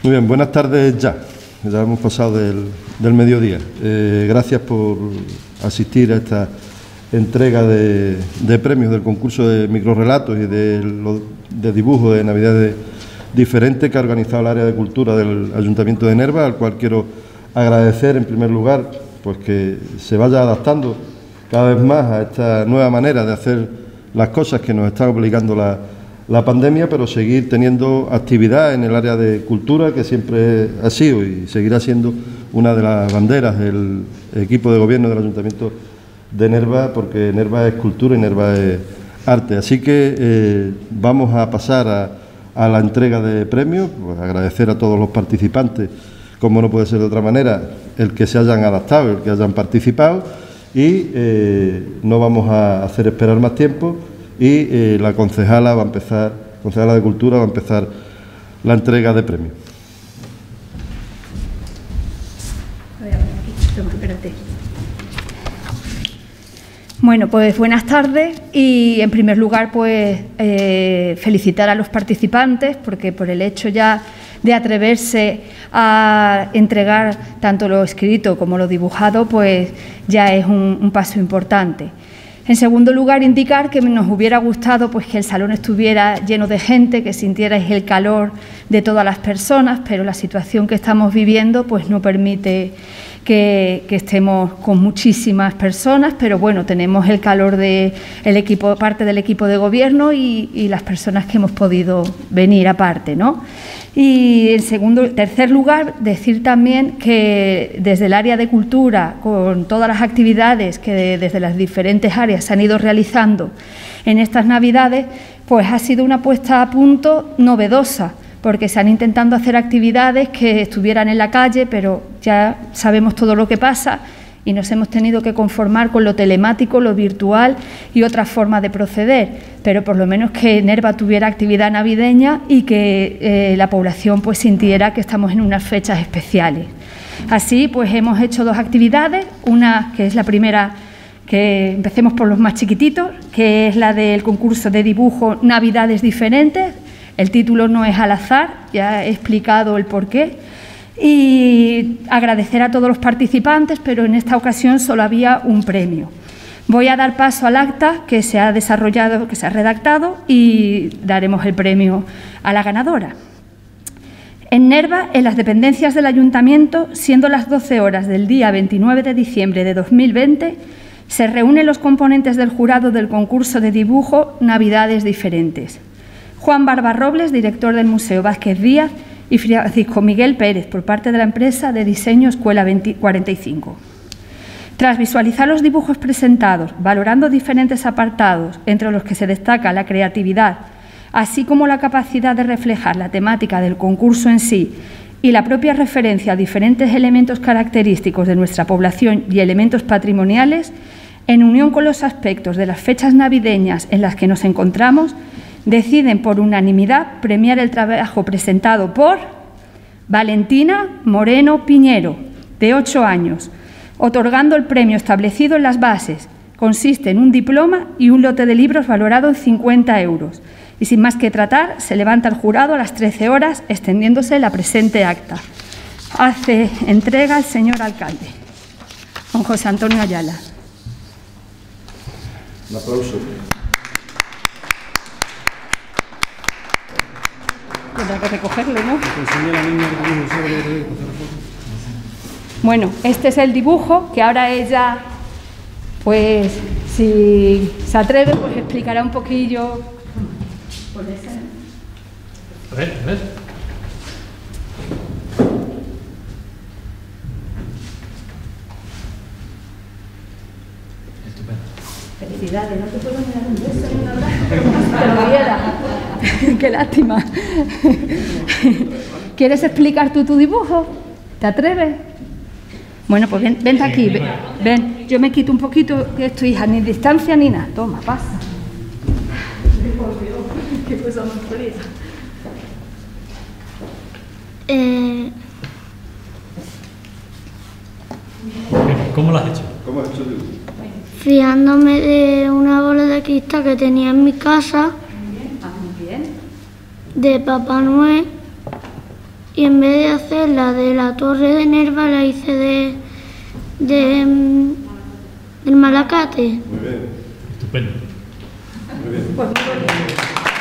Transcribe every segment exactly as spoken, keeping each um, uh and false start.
Muy bien, buenas tardes ya. Ya hemos pasado del, del mediodía. Eh, gracias por asistir a esta entrega de, de premios del concurso de microrrelatos y de, lo, de dibujo de Navidades diferentes que ha organizado el área de cultura del Ayuntamiento de Nerva, al cual quiero agradecer en primer lugar pues que se vaya adaptando cada vez más a esta nueva manera de hacer las cosas que nos está obligando la, la pandemia, pero seguir teniendo actividad en el área de cultura, que siempre ha sido y seguirá siendo una de las banderas del equipo de gobierno del Ayuntamiento de Nerva, porque Nerva es cultura y Nerva es arte. Así que eh, vamos a pasar a, a la entrega de premios, pues agradecer a todos los participantes, como no puede ser de otra manera, el que se hayan adaptado, el que hayan participado, y eh, no vamos a hacer esperar más tiempo y eh, la concejala va a empezar, concejala de Cultura va a empezar la entrega de premios. Bueno, pues buenas tardes y en primer lugar pues eh, felicitar a los participantes porque por el hecho ya de atreverse a entregar tanto lo escrito como lo dibujado pues ya es un, un paso importante. En segundo lugar, indicar que nos hubiera gustado pues, que el salón estuviera lleno de gente, que sintierais el calor de todas las personas, pero la situación que estamos viviendo pues, no permite que, que estemos con muchísimas personas, pero bueno, tenemos el calor de el equipo, parte del equipo de gobierno y, y las personas que hemos podido venir aparte, ¿no? Y en segundo, tercer lugar, decir también que desde el área de cultura, con todas las actividades que desde las diferentes áreas se han ido realizando en estas Navidades, pues ha sido una puesta a punto novedosa, porque se han intentado hacer actividades que estuvieran en la calle, pero ya sabemos todo lo que pasa y nos hemos tenido que conformar con lo telemático, lo virtual y otras formas de proceder, pero por lo menos que Nerva tuviera actividad navideña y que eh, la población pues sintiera que estamos en unas fechas especiales. Así pues hemos hecho dos actividades, una que es la primera, que empecemos por los más chiquititos, que es la del concurso de dibujo Navidades Diferentes. El título no es al azar, ya he explicado el porqué. Y agradecer a todos los participantes, pero en esta ocasión solo había un premio. Voy a dar paso al acta que se ha desarrollado, que se ha redactado y daremos el premio a la ganadora. En Nerva, en las dependencias del Ayuntamiento, siendo las doce horas del día veintinueve de diciembre de dos mil veinte, se reúnen los componentes del jurado del concurso de dibujo Navidades Diferentes. Juan Barbarrobles, director del Museo Vázquez Díaz, y Francisco Miguel Pérez, por parte de la empresa de diseño Escuela cuarenta y cinco. Tras visualizar los dibujos presentados, valorando diferentes apartados, entre los que se destaca la creatividad, así como la capacidad de reflejar la temática del concurso en sí y la propia referencia a diferentes elementos característicos de nuestra población y elementos patrimoniales, en unión con los aspectos de las fechas navideñas en las que nos encontramos, deciden por unanimidad premiar el trabajo presentado por Valentina Moreno Piñero, de ocho años, otorgando el premio establecido en las bases. Consiste en un diploma y un lote de libros valorado en cincuenta euros. Y sin más que tratar, se levanta el jurado a las trece horas, extendiéndose la presente acta. Hace entrega el señor alcalde, don José Antonio Ayala. Un aplauso. Tendrá que recogerlo, ¿no? Bueno, este es el dibujo que ahora ella, pues, si se atreve, pues explicará un poquillo. A ver, a ver. Estupendo. Felicidades, no te puedo ni dar un beso ni un abrazo, pero como si te lo diera. Qué lástima. ¿Quieres explicar tú tu dibujo? ¿Te atreves? Bueno, pues ven, ven aquí, ven, ven. Yo me quito un poquito, que esto, hija, ni distancia ni nada. Toma, pasa. Qué cosa más fría. Eh... ¿Cómo lo has hecho? ¿Cómo has hecho tú? Fiándome de una bola de cristal que tenía en mi casa, Muy bien, ah, muy bien. de Papá Noel, y en vez de hacer la de la Torre de Nerva la hice de, de mm, del Malacate. Muy bien. Estupendo. Muy bien. Pues muy bien.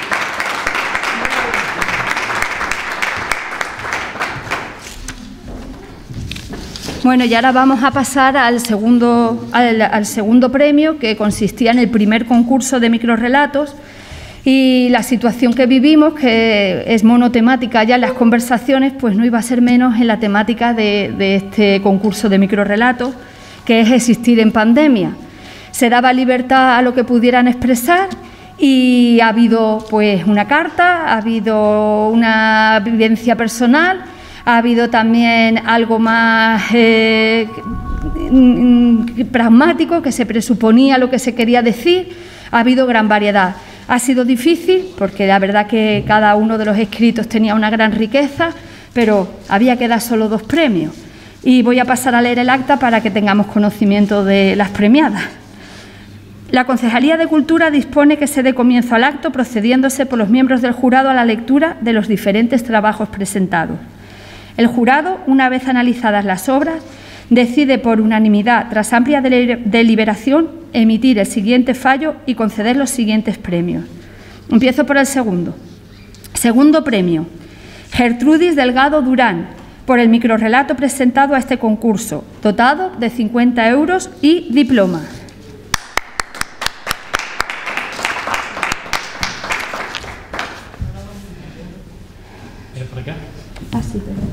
Bueno, y ahora vamos a pasar al segundo, al, al segundo premio, que consistía en el primer concurso de microrrelatos, y la situación que vivimos, que es monotemática ya en las conversaciones, pues no iba a ser menos en la temática de, de este concurso de microrrelatos, que es existir en pandemia. Se daba libertad a lo que pudieran expresar y ha habido pues una carta, ha habido una vivencia personal, ha habido también algo más eh, pragmático, que se presuponía lo que se quería decir. Ha habido gran variedad. Ha sido difícil porque la verdad que cada uno de los escritos tenía una gran riqueza, pero había que dar solo dos premios. Y voy a pasar a leer el acta para que tengamos conocimiento de las premiadas. La Concejalía de Cultura dispone que se dé comienzo al acto procediéndose por los miembros del jurado a la lectura de los diferentes trabajos presentados. El jurado, una vez analizadas las obras, decide por unanimidad, tras amplia deliberación, emitir el siguiente fallo y conceder los siguientes premios. Empiezo por el segundo. Segundo premio, Gertrudis Delgado Durán, por el microrrelato presentado a este concurso, dotado de cincuenta euros y diploma. ¿Eres por acá? Ah, sí, pero...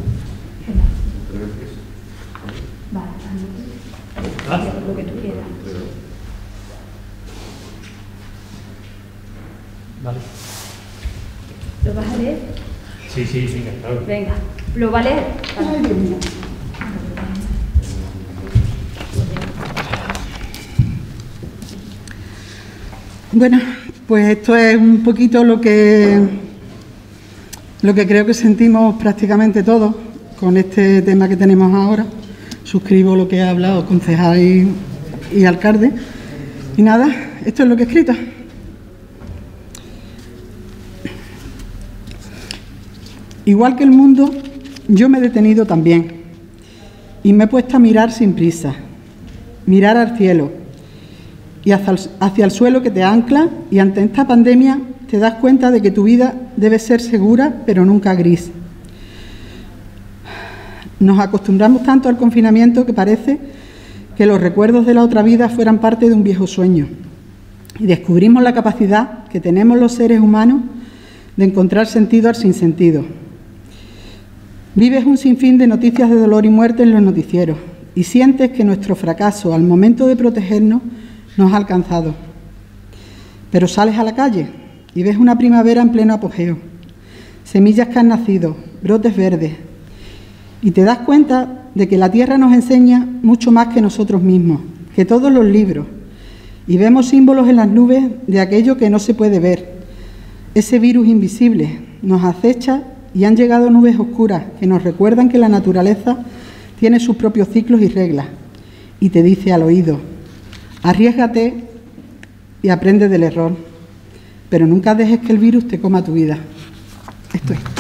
Vale, ¿Ah? lo que tú quieras. Vale. ¿Lo vas a leer? Sí, sí, venga, claro. Venga, ¿lo va a leer? Vale. Bueno, pues esto es un poquito lo que, lo que creo que sentimos prácticamente todos con este tema que tenemos ahora. Suscribo lo que ha hablado concejal y, y alcalde. Y nada, esto es lo que he escrito. Igual que el mundo, yo me he detenido también y me he puesto a mirar sin prisa, mirar al cielo y hacia el, hacia el suelo que te ancla, y ante esta pandemia te das cuenta de que tu vida debe ser segura pero nunca gris. Nos acostumbramos tanto al confinamiento que parece que los recuerdos de la otra vida fueran parte de un viejo sueño, y descubrimos la capacidad que tenemos los seres humanos de encontrar sentido al sinsentido. Vives un sinfín de noticias de dolor y muerte en los noticieros y sientes que nuestro fracaso al momento de protegernos nos ha alcanzado. Pero sales a la calle y ves una primavera en pleno apogeo, semillas que han nacido, brotes verdes, y te das cuenta de que la tierra nos enseña mucho más que nosotros mismos, que todos los libros, y vemos símbolos en las nubes de aquello que no se puede ver. Ese virus invisible nos acecha y han llegado nubes oscuras que nos recuerdan que la naturaleza tiene sus propios ciclos y reglas, y te dice al oído: arriésgate y aprende del error, pero nunca dejes que el virus te coma tu vida. Esto es.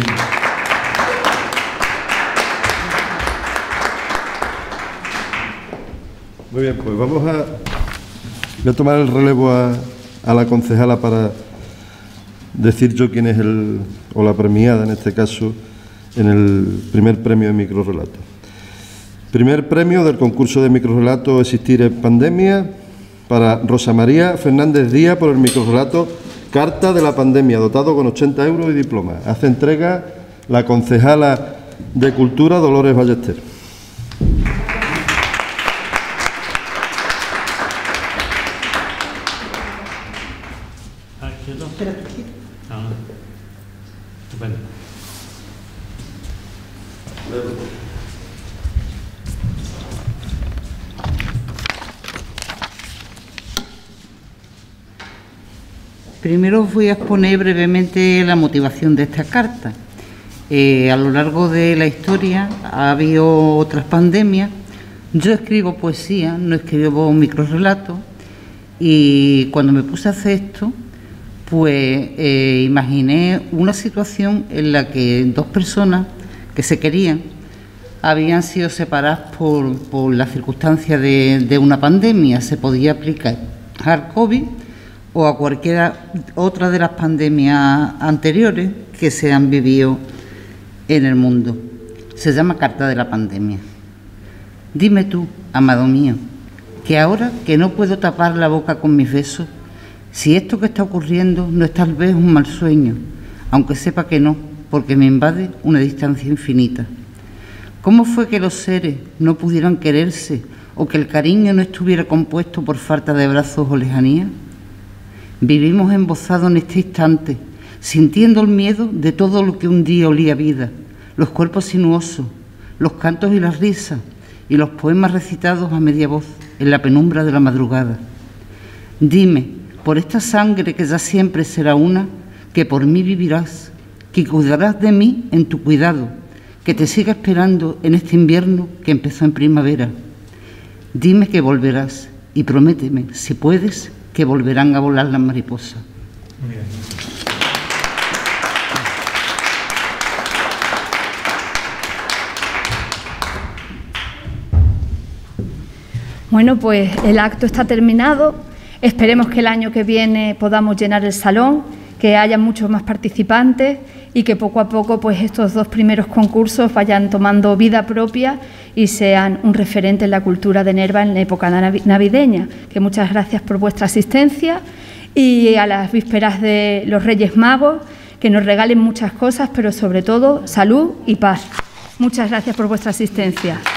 Muy bien, pues vamos a, voy a tomar el relevo a, a la concejala para decir yo quién es el, o la premiada en este caso, en el primer premio de microrrelato. Primer premio del concurso de microrrelato Existir en Pandemia para Rosa María Fernández Díaz por el microrrelato Carta de la Pandemia, dotado con ochenta euros y diploma. Hace entrega la concejala de Cultura Dolores Ballester. Ah, estupendo. Primero os voy a exponer brevemente la motivación de esta carta. Eh, a lo largo de la historia ha habido otras pandemias. Yo escribo poesía, no escribo microrrelatos, y cuando me puse a hacer esto, pues eh, imaginé una situación en la que dos personas que se querían habían sido separadas por, por la circunstancia de, de una pandemia. Se podía aplicar al COVID o a cualquiera otra de las pandemias anteriores que se han vivido en el mundo. Se llama Carta de la Pandemia. Dime tú, amado mío, que ahora que no puedo tapar la boca con mis besos, si esto que está ocurriendo no es tal vez un mal sueño, aunque sepa que no, porque me invade una distancia infinita. ¿Cómo fue que los seres no pudieran quererse o que el cariño no estuviera compuesto por falta de brazos o lejanía? Vivimos embozados en este instante, sintiendo el miedo de todo lo que un día olía vida, los cuerpos sinuosos, los cantos y las risas, y los poemas recitados a media voz en la penumbra de la madrugada. Dime, por esta sangre que ya siempre será una, que por mí vivirás, que cuidarás de mí en tu cuidado, que te siga esperando en este invierno que empezó en primavera. Dime que volverás y prométeme, si puedes, que volverán a volar las mariposas. Muy bien. Bueno, pues el acto está terminado. Esperemos que el año que viene podamos llenar el salón, que haya muchos más participantes y que poco a poco pues estos dos primeros concursos vayan tomando vida propia y sean un referente en la cultura de Nerva en la época navideña. Que muchas gracias por vuestra asistencia y a las vísperas de los Reyes Magos, que nos regalen muchas cosas, pero sobre todo salud y paz. Muchas gracias por vuestra asistencia.